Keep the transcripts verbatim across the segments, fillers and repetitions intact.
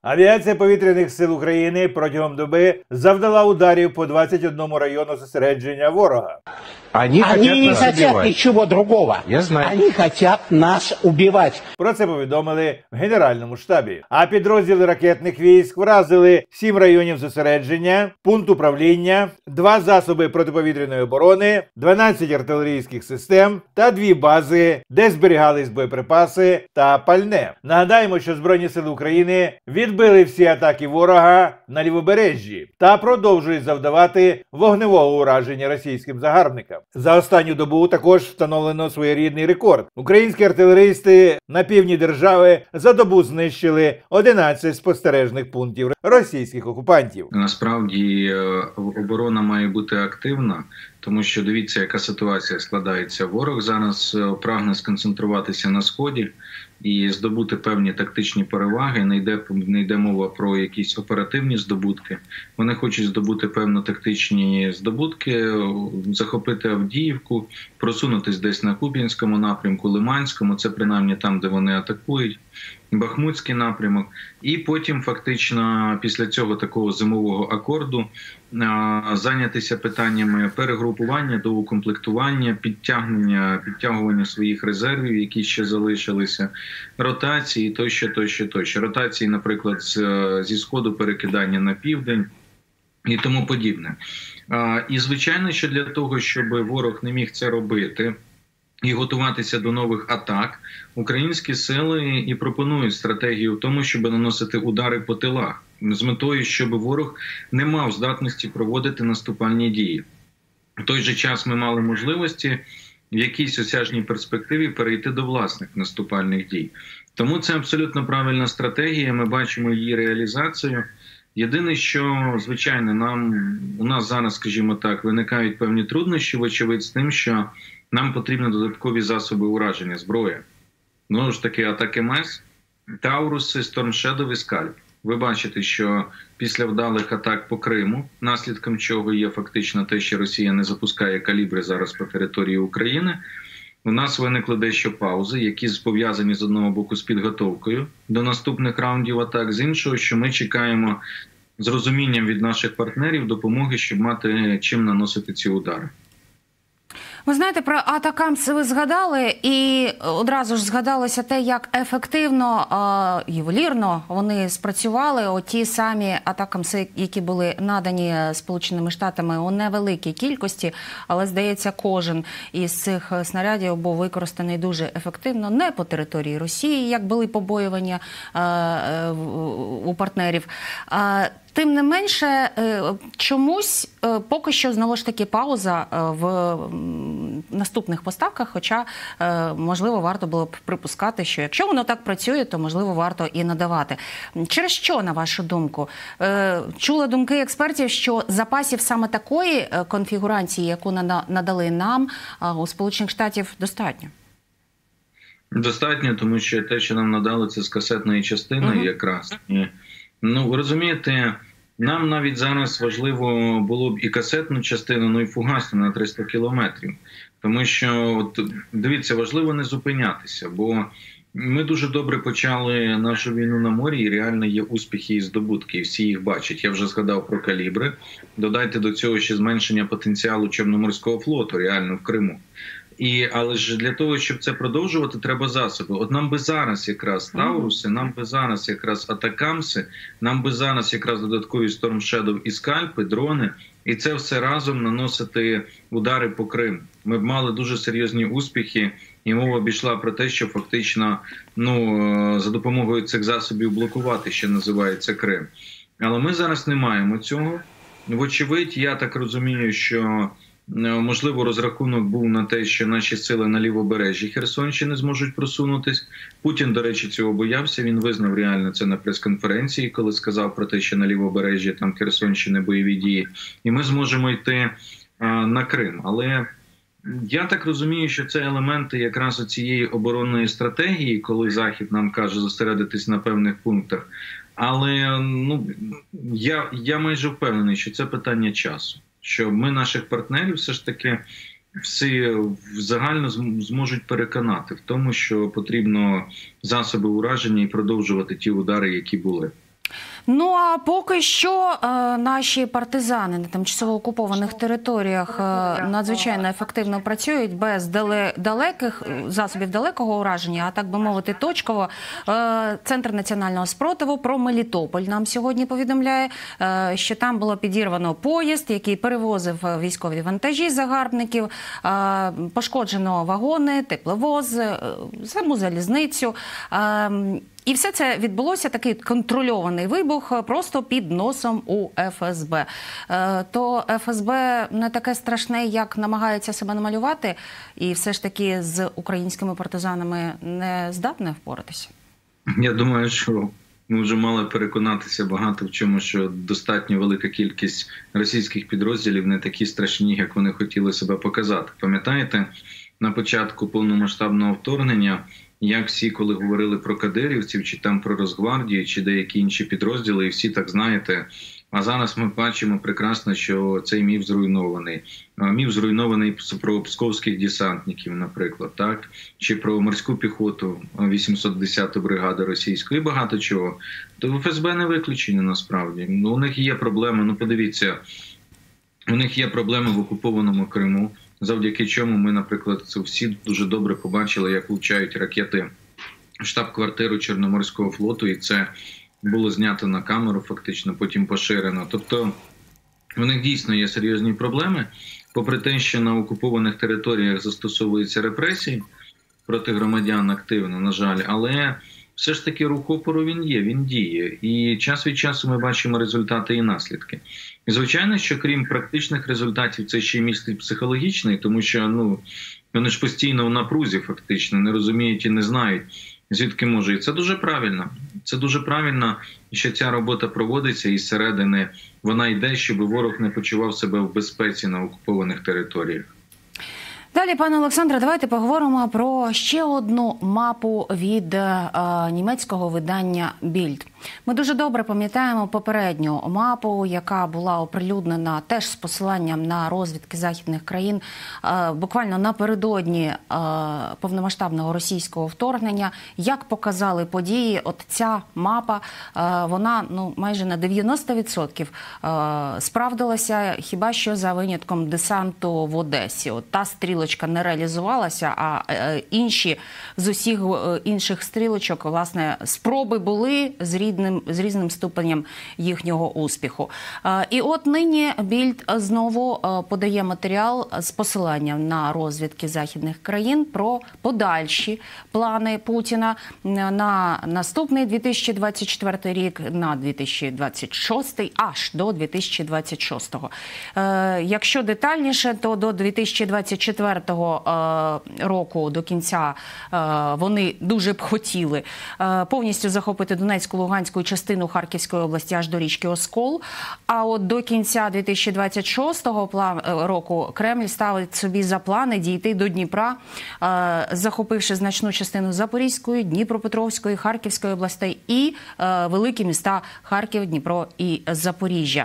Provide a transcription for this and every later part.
Авіація повітряних сил України протягом доби завдала ударів по двадцять одному району зосередження ворога. Они, Они не хотят убивать. ничего другого. Я знаю. Они хотят нас убивать. Про це повідомили в Генеральному штабі. А підрозділи ракетних військ вразили сім районів зосередження, пункт управління, два засоби протиповітряної оборони, дванадцять артилерійських систем та дві бази, де зберігались боєприпаси та пальне. Нагадаємо, що Збройні сили України відбили всі атаки ворога на лівобережжі та продовжують завдавати вогневого ураження російським загарбникам. За останню добу також встановлено своєрідний рекорд. Українські артилеристи на півдні держави за добу знищили одинадцять спостережних пунктів російських окупантів. Насправді оборона має бути активна, тому що дивіться, яка ситуація складається. Ворог зараз прагне сконцентруватися на Сході і здобути певні тактичні переваги. Не йде, не йде мова про якісь оперативні здобутки. Вони хочуть здобути певно тактичні здобутки, захопити Авдіївку, просунутись десь на Куп'янському напрямку, Лиманському, це принаймні там, де вони атакують, Бахмутський напрямок. І потім фактично після цього такого зимового акорду зайнятися питаннями перегрупування, доукомплектування, підтягнення, підтягування своїх резервів, які ще залишилися, ротації, тощо, тощо, тощо. Ротації, наприклад, зі Сходу перекидання на південь і тому подібне. І, звичайно, що для того, щоб ворог не міг це робити і готуватися до нових атак, українські сили і пропонують стратегію в тому, щоб наносити удари по тилах, з метою, щоб ворог не мав здатності проводити наступальні дії. В той же час ми мали можливості в якійсь осяжній перспективі перейти до власних наступальних дій. Тому це абсолютно правильна стратегія, ми бачимо її реалізацію. Єдине, що, звичайно, нам, у нас зараз, скажімо так, виникають певні труднощі, вочевидь, з тим, що нам потрібні додаткові засоби ураження, зброя. Знову ж таки, Атакамс, Тауруси, Storm Shadow і Скальп. Ви бачите, що після вдалих атак по Криму, наслідком чого є фактично те, що Росія не запускає калібри зараз по території України, у нас виникли дещо паузи, які пов'язані з одного боку з підготовкою до наступних раундів атак, з іншого, що ми чекаємо з розумінням від наших партнерів допомоги, щоб мати чим наносити ці удари. Ви знаєте, про Атакамс ви згадали, і одразу ж згадалося те, як ефективно, е, ювелірно вони спрацювали. Оті самі Атакамси, які були надані Сполученими Штатами у невеликій кількості, але, здається, кожен із цих снарядів був використаний дуже ефективно, не по території Росії, як були побоювання е, е, у партнерів. Е, Тим не менше, чомусь поки що, знову ж таки, пауза в наступних поставках, хоча, можливо, варто було б припускати, що якщо воно так працює, то, можливо, варто і надавати. Через що, на вашу думку? Чула думки експертів, що запасів саме такої конфігурації, яку надали нам, у Сполучених Штатів достатньо? Достатньо, тому що те, що нам надали, це з касетної частини uh-huh. якраз. Ну, ви розумієте, нам навіть зараз важливо було б і касетну частину, ну і фугасну на триста кілометрів. Тому що, от, дивіться, важливо не зупинятися, бо ми дуже добре почали нашу війну на морі, і реально є успіхи і здобутки, і всі їх бачать. Я вже згадав про калібри. Додайте до цього ще зменшення потенціалу Чорноморського флоту, реально, в Криму. І, але ж для того, щоб це продовжувати, треба засоби. От нам би зараз якраз Тауруси, нам би зараз якраз Атакамси, нам би зараз якраз додаткові Storm Shadow і Скальпи, дрони, і це все разом наносити удари по Криму. Ми б мали дуже серйозні успіхи, і мова обійшла про те, що фактично ну, за допомогою цих засобів блокувати, що називається, Крим. Але ми зараз не маємо цього. Вочевидь, я так розумію, що можливо, розрахунок був на те, що наші сили на лівобережжі Херсонщини зможуть просунутись. Путін, до речі, цього боявся. Він визнав реально це на прес-конференції, коли сказав про те, що на лівобережжі там Херсонщини бойові дії. І ми зможемо йти а, на Крим. Але я так розумію, що це елементи якраз цієї оборонної стратегії, коли Захід нам каже зосередитись на певних пунктах. Але ну, я, я майже впевнений, що це питання часу. Що ми наших партнерів все ж таки всі загально зможуть переконати в тому, що потрібно засоби ураження і продовжувати ті удари, які були. Ну а поки що е, наші партизани на тимчасово окупованих територіях е, надзвичайно ефективно працюють без дале, далеких засобів далекого ураження, а так би мовити, точково. Е, Центр національного спротиву про Мелітополь нам сьогодні повідомляє, е, що там було підірвано поїзд, який перевозив військові вантажі загарбників, е, пошкоджено вагони, тепловоз, е, саму залізницю. Е, І все це відбулося, такий контрольований вибух, просто під носом у еф ес бе. Е, то еф ес бе не таке страшне, як намагається себе намалювати, і все ж таки з українськими партизанами не здатне впоратися? Я думаю, що ми вже мали переконатися багато в чому, що достатньо велика кількість російських підрозділів не такі страшні, як вони хотіли себе показати. Пам'ятаєте, на початку повномасштабного вторгнення, як всі, коли говорили про кадирівців, чи там про Росгвардію, чи деякі інші підрозділи, і всі так знаєте. А зараз ми бачимо прекрасно, що цей міф зруйнований. Міф зруйнований про псковських десантників, наприклад, так? Чи про морську піхоту вісімсот десяту бригади російської, і багато чого. То еф ес бе не виключення насправді. Ну, у них є проблеми, ну подивіться, у них є проблеми в окупованому Криму, завдяки чому ми, наприклад, всі дуже добре побачили, як влучають ракети в штаб-квартиру Чорноморського флоту, і це було знято на камеру, фактично, потім поширено. Тобто у них дійсно є серйозні проблеми, попри те, що на окупованих територіях застосовуються репресії проти громадян активно, на жаль, але все ж таки рух опору він є, він діє. І час від часу ми бачимо результати і наслідки. І звичайно, що крім практичних результатів, це ще й містить психологічний, тому що ну, вони ж постійно в напрузі фактично, не розуміють і не знають, звідки може. І це дуже правильно. Це дуже правильно, що ця робота проводиться і зсередини вона йде, щоб ворог не почував себе в безпеці на окупованих територіях. Далі, пане Олександре, давайте поговоримо про ще одну мапу від е, німецького видання Bild. Ми дуже добре пам'ятаємо попередню мапу, яка була оприлюднена теж з посиланням на розвідки західних країн е, буквально напередодні е, повномасштабного російського вторгнення. Як показали події, от ця мапа, е, вона ну, майже на дев'яносто відсотків е, справдилася, хіба що за винятком десанту в Одесі. От та стрілочка не реалізувалася, а е, інші з усіх е, інших стрілочок, власне, спроби були з різним з різним ступенем їхнього успіху. І от нині Більд знову подає матеріал з посиланням на розвідки західних країн про подальші плани Путіна на наступний дві тисячі двадцять четвертий рік, на дві тисячі двадцять шостий, аж до дві тисячі двадцять шостого. Якщо детальніше, то до дві тисячі двадцять четвертого року, до кінця, вони дуже б хотіли повністю захопити Донецьку, Луганську і частину Харківської області аж до річки Оскол. А от до кінця дві тисячі двадцять шостого року Кремль ставить собі за плани дійти до Дніпра, захопивши значну частину Запорізької, Дніпропетровської, Харківської областей і великі міста Харків, Дніпро і Запоріжжя.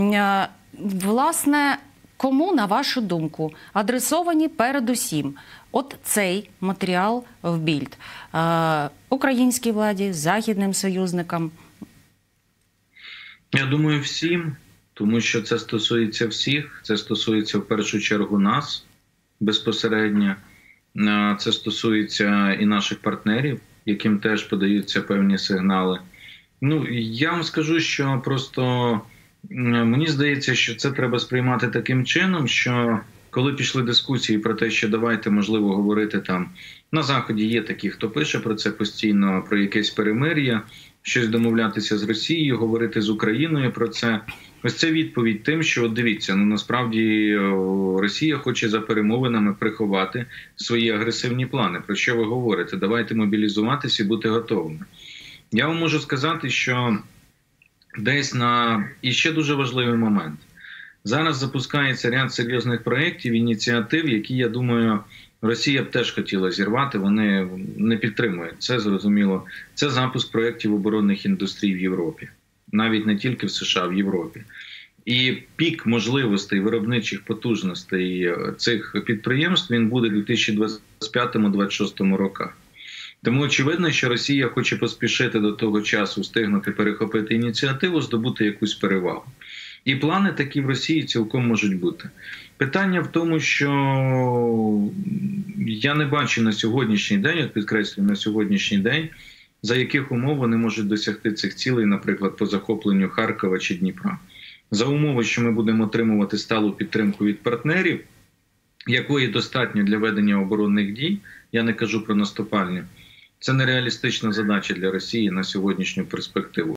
Власне, кому, на вашу думку, адресовані передусім от цей матеріал в Більд? Е, українській владі, західним союзникам? Я думаю, всім, тому що це стосується всіх. Це стосується в першу чергу нас безпосередньо. Це стосується і наших партнерів, яким теж подаються певні сигнали. Ну, я вам скажу, що просто мені здається, що це треба сприймати таким чином, що коли пішли дискусії про те, що давайте, можливо, говорити там, на Заході є такі, хто пише про це постійно, про якесь перемир'я, щось домовлятися з Росією, говорити з Україною про це. Ось це відповідь тим, що, дивіться, ну насправді Росія хоче за перемовинами приховати свої агресивні плани. Про що ви говорите? Давайте мобілізуватися і бути готовими. Я вам можу сказати, що десь на... І ще дуже важливий момент. Зараз запускається ряд серйозних проєктів, ініціатив, які, я думаю, Росія б теж хотіла зірвати, вони не підтримують. Це зрозуміло. Це запуск проєктів оборонних індустрій в Європі. Навіть не тільки в США, в Європі. І пік можливостей виробничих потужностей цих підприємств, він буде в дві тисячі двадцять п'ятому - двадцять шостому роках. Тому очевидно, що Росія хоче поспішити до того часу, встигнути перехопити ініціативу, здобути якусь перевагу. І плани такі в Росії цілком можуть бути. Питання в тому, що я не бачу на сьогоднішній день, як підкреслюю, на сьогоднішній день, за яких умов вони можуть досягти цих цілей, наприклад, по захопленню Харкова чи Дніпра. За умови, що ми будемо отримувати сталу підтримку від партнерів, якої достатньо для ведення оборонних дій, я не кажу про наступальні, це нереалістична задача для Росії на сьогоднішню перспективу.